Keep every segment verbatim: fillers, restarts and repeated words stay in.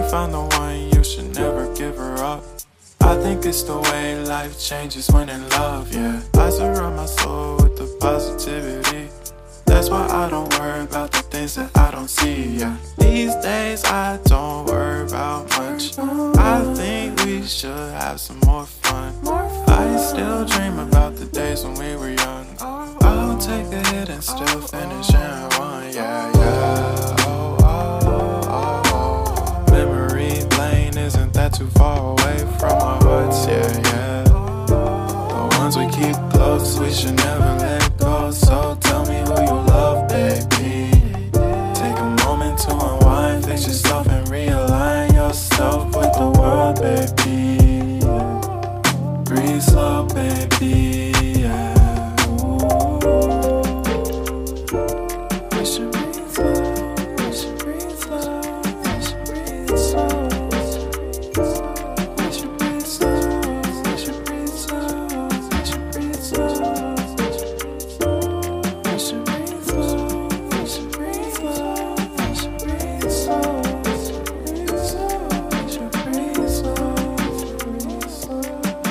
found the one, you should never give her up. I think it's the way life changes when in love, yeah. I surround my soul with the positivity. That's why I don't worry about the things that I don't see, yeah. These days I don't worry about much. I think we should have some more fun. I still dream about the days when we were young. I'll take a hit and still finish and one, yeah, yeah. Oh, oh, oh, oh. Memory lane isn't that too far away from our hearts, yeah, yeah. The ones we keep close, we should never let go. So tell me who you love, baby. Take a moment to unwind, fix yourself and realign yourself with the world, baby. Breathe slow, baby, yeah. We should breathe slow, we should breathe slow, we should breathe slow. We should breathe slow, we should breathe slow, we should breathe slow. We should breathe slow, we should breathe slow, we should breathe slow. We should breathe slow, breathe slow.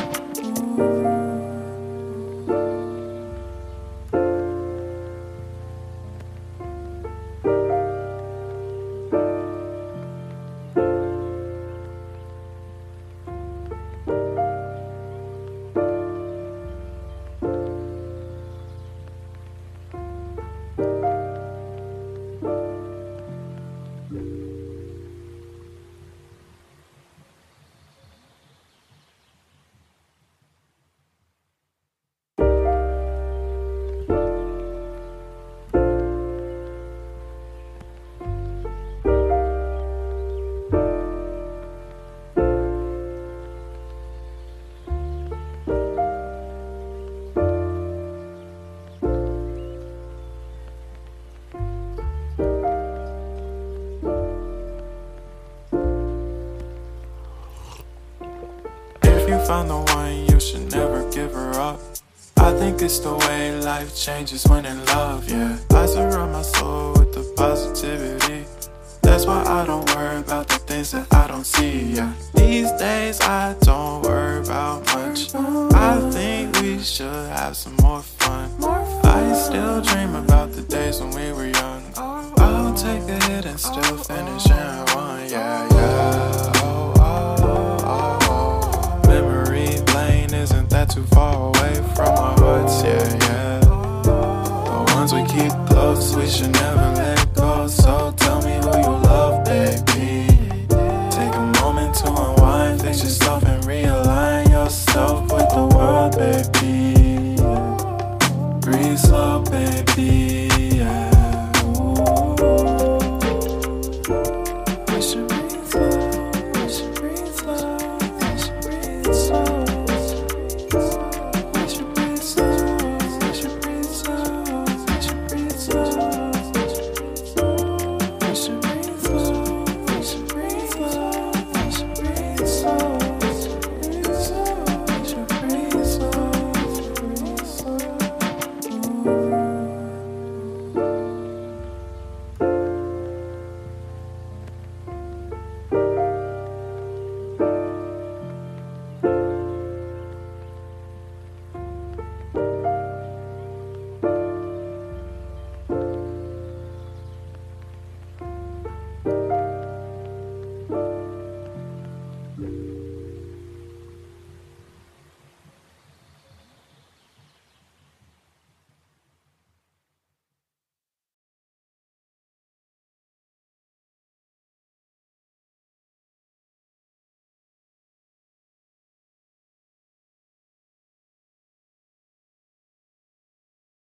If you found the one, you should never give her up. I think it's the way life changes when in love, yeah. I surround my soul with the positivity. That's why I don't worry about the things that I don't see, yeah. These days I don't worry about much. I think we should have some more fun. I still dream about the days when we were young. I'll take a hit and still finish and one, yeah, yeah. Oh, oh, oh, oh. Memory lane isn't that too far away from our hearts, yeah, yeah. The ones we keep close, we should never let